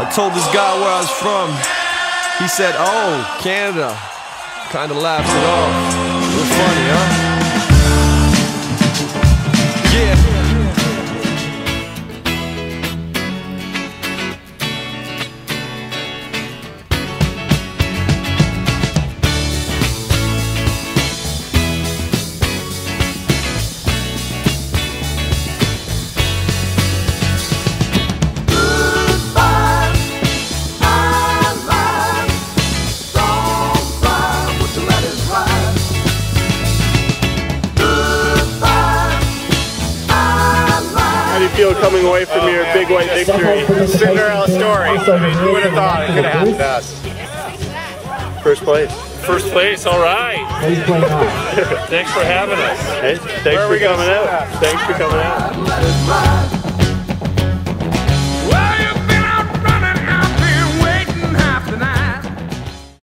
I told this guy where I was from. He said, "Oh, Canada." Kinda laughed it off. Real funny, huh? Yeah. How do you feel coming away from your big white victory? Cinderella story. I mean, who would have thought it could have happened to us? First place. First place, all right. Thanks for having us. Hey, thanks for coming out. Thanks for coming out.